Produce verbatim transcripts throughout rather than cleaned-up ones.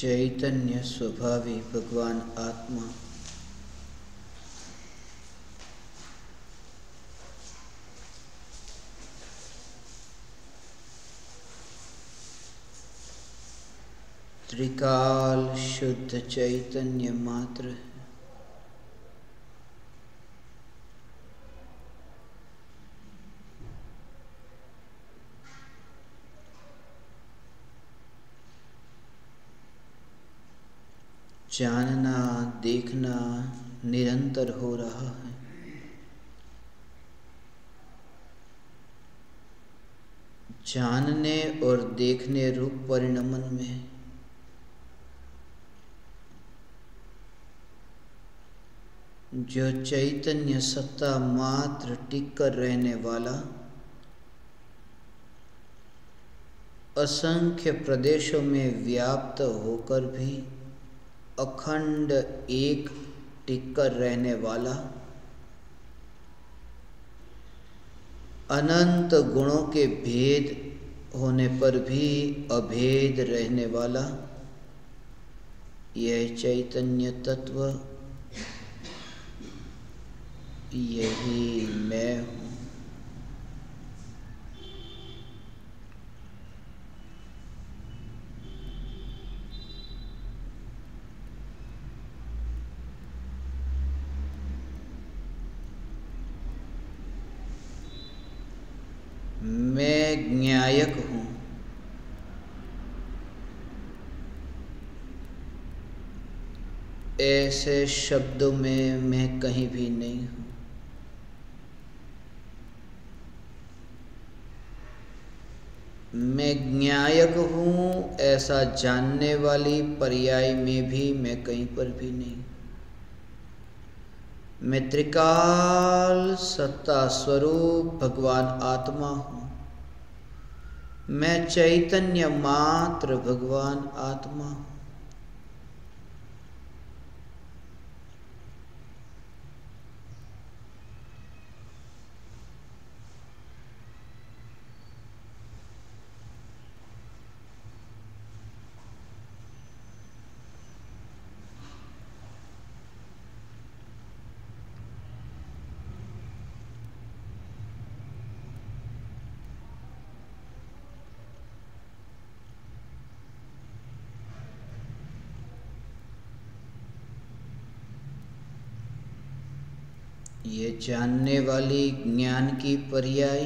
चैतन्य स्वभावी भगवान आत्मा त्रिकाल शुद्ध चैतन्य मात्र है। जानना देखना निरंतर हो रहा है। जानने और देखने रूप परिणमन में जो चैतन्य सत्ता मात्र टिक कर रहने वाला असंख्य प्रदेशों में व्याप्त होकर भी अखंड एक टिक कर रहने वाला अनंत गुणों के भेद होने पर भी अभेद रहने वाला यह चैतन्य तत्व यही मैं हूँ। मैं ज्ञायक हूँ। ऐसे शब्दों में मैं कहीं भी नहीं हूँ। मैं ज्ञायक हूँ ऐसा जानने वाली पर्याय में भी मैं कहीं पर भी नहीं। मैं त्रिकाल सत्ता स्वरूप भगवान आत्मा हूँ। मैं चैतन्य मात्र भगवान आत्मा हूँ। ये जानने वाली ज्ञान की पर्याय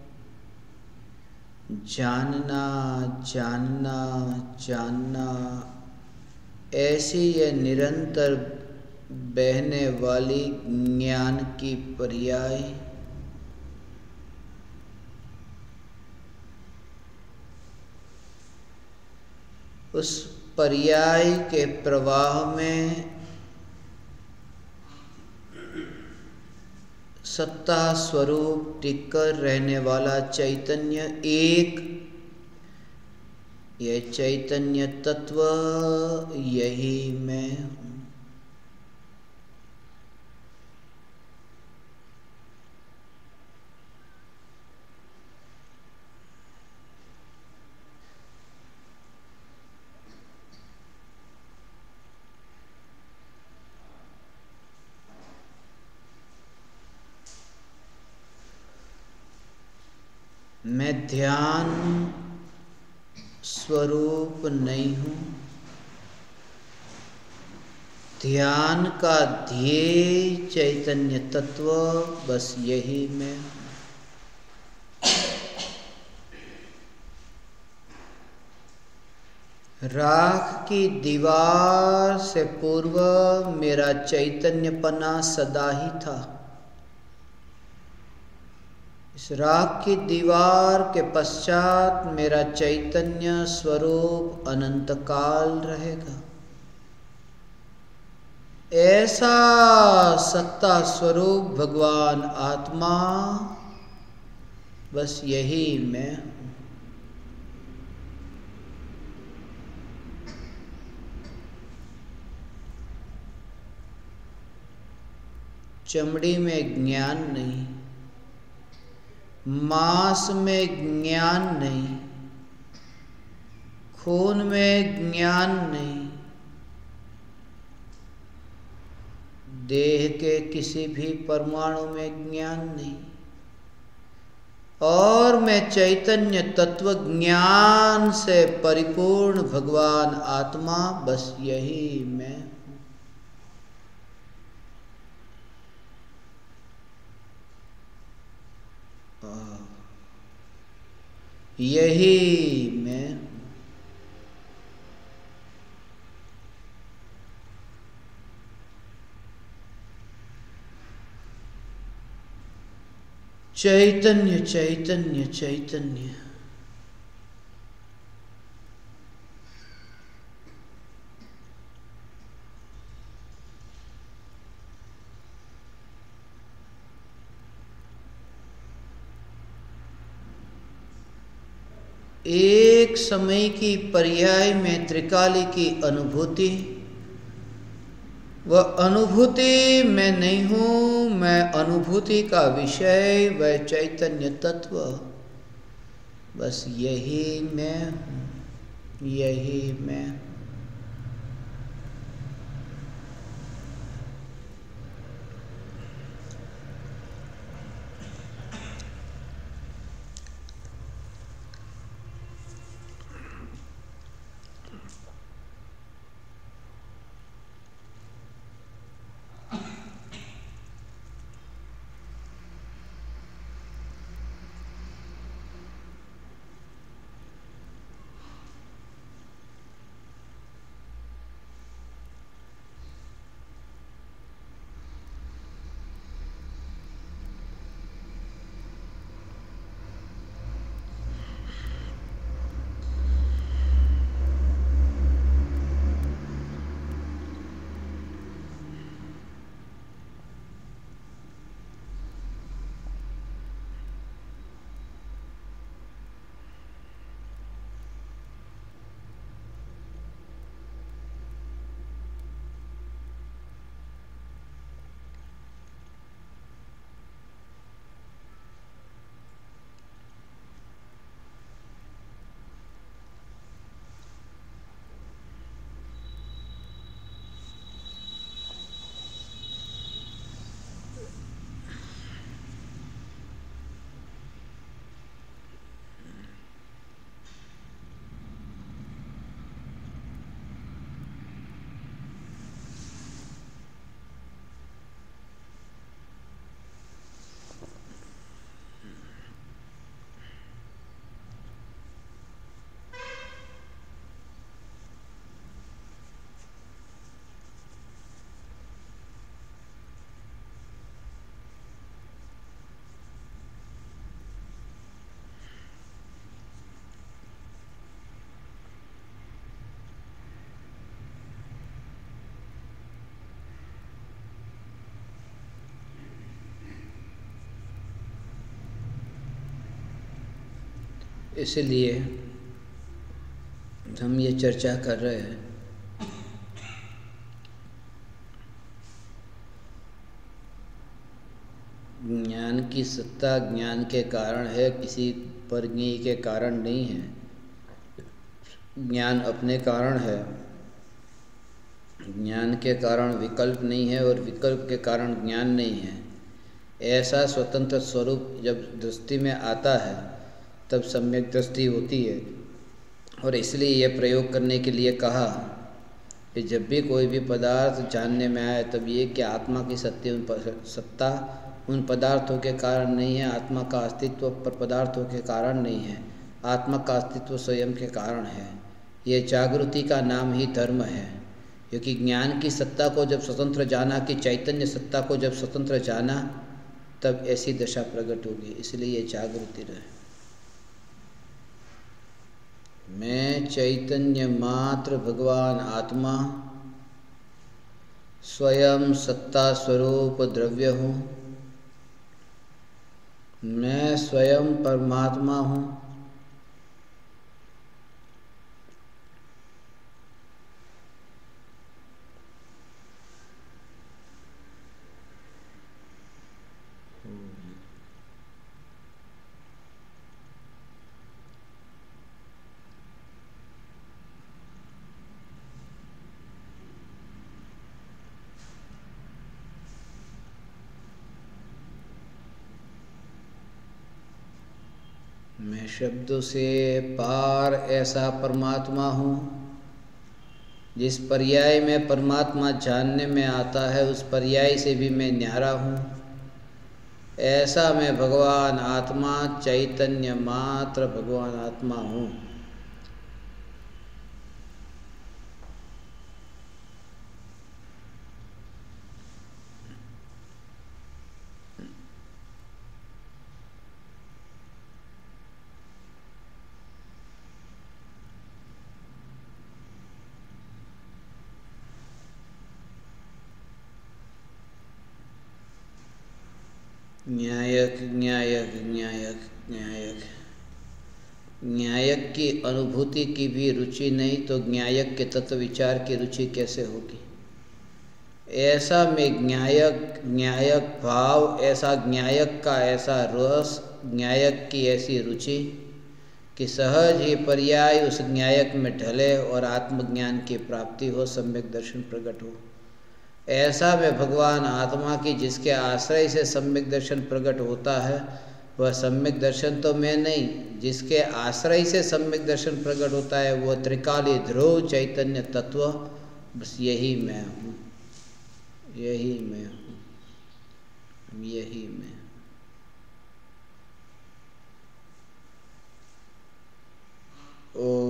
जानना जानना जानना ऐसी ये निरंतर बहने वाली ज्ञान की पर्याय उस पर्याय के प्रवाह में सत्ता स्वरूप टिककर रहने वाला चैतन्य एक, यह चैतन्य तत्व यही मैं हूँ। मैं ध्यान स्वरूप नहीं हूँ। ध्यान का ध्येय चैतन्य तत्व बस यही मैं हूँ। राख की दीवार से पूर्व मेरा चैतन्यपना सदा ही था। इस राख की दीवार के पश्चात मेरा चैतन्य स्वरूप अनंत काल रहेगा। ऐसा सत्ता स्वरूप भगवान आत्मा बस यही मैं हूँ। चमड़ी में ज्ञान नहीं, मांस में ज्ञान नहीं, खून में ज्ञान नहीं, देह के किसी भी परमाणु में ज्ञान नहीं, और मैं चैतन्य तत्व ज्ञान से परिपूर्ण भगवान आत्मा, बस यही मैं हूँ। यही मैं हूँ। चैतन्य चैतन्य चैतन्य। एक समय की पर्याय में त्रिकाली की अनुभूति, वह अनुभूति मैं नहीं हूँ, मैं अनुभूति का विषय, वह चैतन्य तत्व, बस यही मैं हूँ, यही मैं हूँ। इसलिए हम ये चर्चा कर रहे हैं ज्ञान की सत्ता ज्ञान के कारण है, किसी परज्ञेय के कारण नहीं है। ज्ञान अपने कारण है, ज्ञान के कारण विकल्प नहीं है और विकल्प के कारण ज्ञान नहीं है। ऐसा स्वतंत्र स्वरूप जब दृष्टि में आता है तब सम्यक दृष्टि होती है। और इसलिए यह प्रयोग करने के लिए कहा कि जब भी कोई भी पदार्थ जानने में आए तब ये कि आत्मा की सत्य उन सत्ता उन पदार्थों के कारण नहीं है, आत्मा का अस्तित्व पर पदार्थों के कारण नहीं है, आत्मा का अस्तित्व स्वयं के कारण है। ये जागृति का नाम ही धर्म है, क्योंकि ज्ञान की सत्ता को जब स्वतंत्र जाना, कि चैतन्य सत्ता को जब स्वतंत्र जाना, तब ऐसी दशा प्रकट होगी। इसलिए ये जागृति रहे। मैं चैतन्य मात्र भगवान आत्मा स्वयं सत्ता स्वरूप द्रव्य हूँ। मैं स्वयं परमात्मा हूँ। मैं शब्दों से पार ऐसा परमात्मा हूँ। जिस पर्याय में परमात्मा जानने में आता है उस पर्याय से भी मैं न्यारा हूँ। ऐसा मैं भगवान आत्मा चैतन्य मात्र भगवान आत्मा हूँ। न्यायक न्यायक न्यायक न्यायक न्यायक की अनुभूति की भी रुचि नहीं तो न्यायक के तत्व विचार की रुचि कैसे होगी। ऐसा में न्यायक न्यायक भाव, ऐसा न्यायक का ऐसा रस, न्यायक की ऐसी रुचि कि सहज ही पर्याय उस न्यायक में ढले और आत्मज्ञान की प्राप्ति हो, सम्यक दर्शन प्रकट हो। ऐसा में भगवान आत्मा की जिसके आश्रय से सम्यक दर्शन प्रकट होता है वह सम्यक दर्शन तो मैं नहीं, जिसके आश्रय से सम्यक दर्शन प्रकट होता है वह त्रिकाली ध्रुव चैतन्य तत्व, बस यही मैं हूँ, यही मैं हूँ, यही मैं। ओ